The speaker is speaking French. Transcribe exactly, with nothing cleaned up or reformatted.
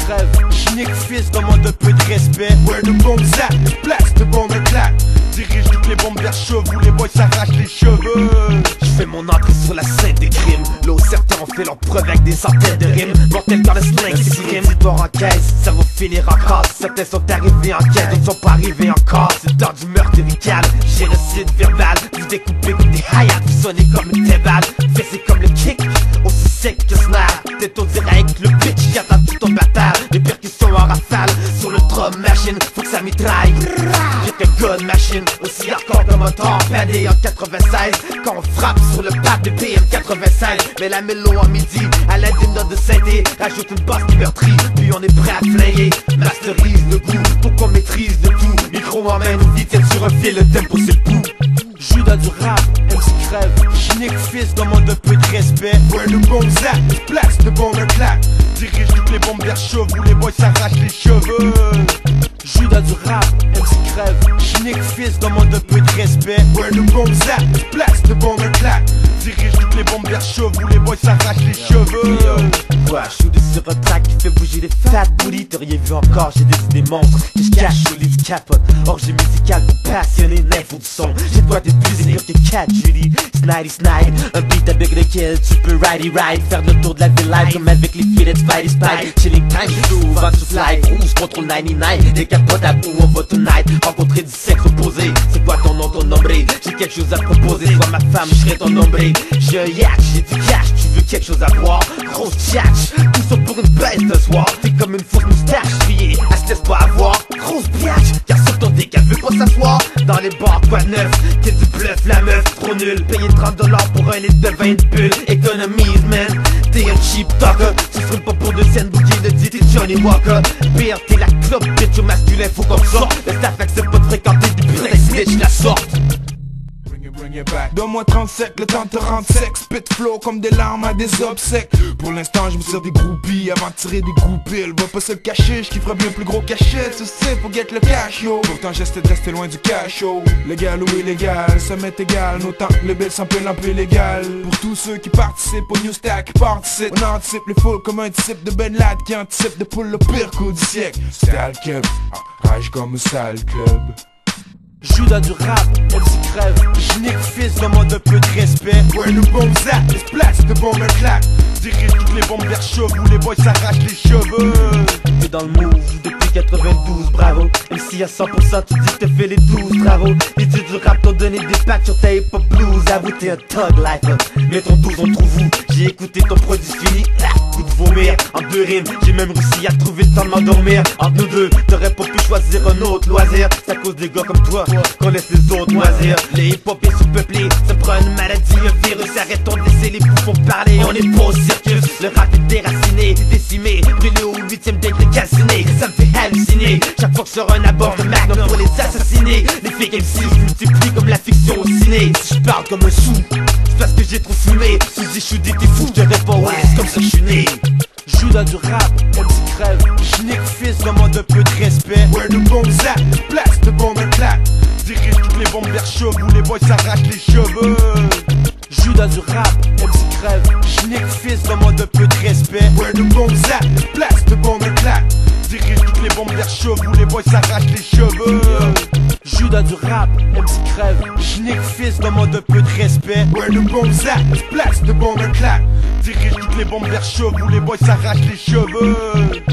crève. J'nique fils, demande un peu de respect. Where the bombs at, place de bombes éclatent. Dirige toutes les bombes vers cheveux, les boys s'arrachent les cheveux. J'fais mon entrée sur la scène des crimes. Là où certains ont fait leur preuve avec des centaines de rimes. Mortel dans le slang, c'est rimes. Si en caisse, ça va finir en casse. Certains sont arrivés en caisse, d'autres sont pas arrivés encore. C'est dans du meurtre érical, génocide verbal. Vous découpez comme des hi-hats, vous sonnez comme une tébale. Fessez comme le kick, aussi sec que snare. T'es au direct, le bitch qui attend tout ton bâtard. Les percussions en rafale, sur le drum machine, faut que ça mitraille. J'ai que gun machine, aussi hardcore que mon torpédé en quatre-vingt-seize. Quand on frappe sur le pad de P M quatre-vingt-seize. Mais la mélo en midi, à l'aide d'une note de synthé. Rajoute une basse qui meurtrie, puis on est prêt à flinguer. Masterise le goût, pour qu'on maîtrise le tout. Micro en main, nous dit tiens sur un fil, le tempo c'est le pouls. Judas du rap, M C crève. J'nique fils, demande un peu de respect. Where the bombs at, place de bombes éclatent. Dirige toutes les bombes vers cheveux, les boys s'arrachent les cheveux. Judas du rap, M C crève. J'nique fils, demande un peu de respect. Where the bombs at, place de bombes éclatent. Dirige toutes les bombes vers cheveux, les boys s'arrachent les cheveux. Quoi, j'suis sur un track qui fait bouger les fat booty. T'as rien vu encore, j'ai des idées monstres que j'cache au lit du capote. Orgie musicale pour passionner, l'info du son. J'ai toi des plus pire que Cat Judy. Snidey Snide, un beat avec lequel tu peux ridey ride. Faire le tour de la ville live comme avec les filles de Spidey Spidey. Chilling time, souvent tu fly. Rouge contrôle quatre-vingt-dix-neuf, des capotables où on va tonight. Rencontrer du sexe opposé, c'est quoi ton nom, ton nombre? J'ai quelque chose à proposer, sois ma femme, j'serai ton nombre. J'ai un yacht, j'ai du cash, tu veux quelque chose à boire? Grosse tchatch, tout ça pour une baisse de soir. T'es comme une fausse moustache, friée, elle se laisse pas avoir. Grosse biatch, car sur ton dick, elle veut pas s'asseoir. Dans les bars, quoi de neuf, qu'est du bluff, la meuf, trop nulle. Payer trente dollars pour un litre de vin de bulle. Économise, man, t'es un cheap talker. Tu serais pas pour deux scènes bouquets de dit, t'es Johnny Walker. Pire, t'es la clope, bitch au masculin, faut qu'on sorte. Le staff accepte pas de fréquenter du putain snitch, la sorte. Donne-moi trente-sept, le temps de te rendre sec. Spit flow comme des larmes à des obsèques. Pour l'instant je me sers des groupies avant de tirer des goupilles. Va pas se le cacher, je kifferais bien plus gros cachet. Tu sais, faut get le cash yo. Pourtant j'essaie de rester loin du cash yo. Légal ou illégal, ça m'est égal. Autant que les billes s'empilent un peu illégal. Pour tous ceux qui participent au New Stack Participe, on anticipe les foules comme un type de Ben Laden qui anticipe de poule le pire coup du siècle. Sale club, rage comme un sale club. Judas du rap, M C crève. J'nique fils, demande un peu de respect. Where the bombs at, les places de bombes éclatent. Dirige toutes les bombes vers cheveux, les boys s'arrachent les cheveux. T'es dans le move depuis quatre-vingt-douze, bravo. M C à cent pour cent, tu dis que t'as fait les douze travaux. Les dieux du rap t'ont donné des packs sur ta hip-hop blues. Avoue t'es un thug life. Mais ton douze on trouve où? J'ai écouté ton produit fini, ah, coup de vomir. En deux rimes, j'ai même réussi à trouver le temps de m'endormir. Entre nous deux, t'aurais pas pu choisir un autre loisir. C'est à cause des gars comme toi qu'on laisse les autres moisir. Les hip-hop est sous-peuplé, ça prend une maladie, un virus. Arrêtons de laisser les fous font parler, on est pas au circus. Le rap est déraciné, décimé, brûlé au huitième degré calciné. Ça me fait halluciner, chaque fois que je sors un abord de magnum pour les assassiner. Les fake M C se multiplient comme la fiction au ciné. Si je parle comme un sou, c'est parce que j'ai trop fumé. Tu me dis je suis des t'es fou, je te réponds ouais, c'est comme ça que je suis né. Judas du rap, M C crève. J'nique fils, demande un peu de respect. Where the bombs at, place de bombes éclatent. Dirige toutes les bombes vers cheveux, les boys s'arrachent les cheveux. Judas du rap, M C crève. J'nique fils, demande un peu de respect. Where the bombs at, place de bombes éclatent. Dirige toutes les bombes vers cheveux, les boys s'arrachent les cheveux. Judas du rap, M C crève. J'nique fils, demande un peu de respect. Where the bombs at, place de bombes éclatent. Dirige toutes les bombes vers cheveux, les boys s'arrachent les cheveux.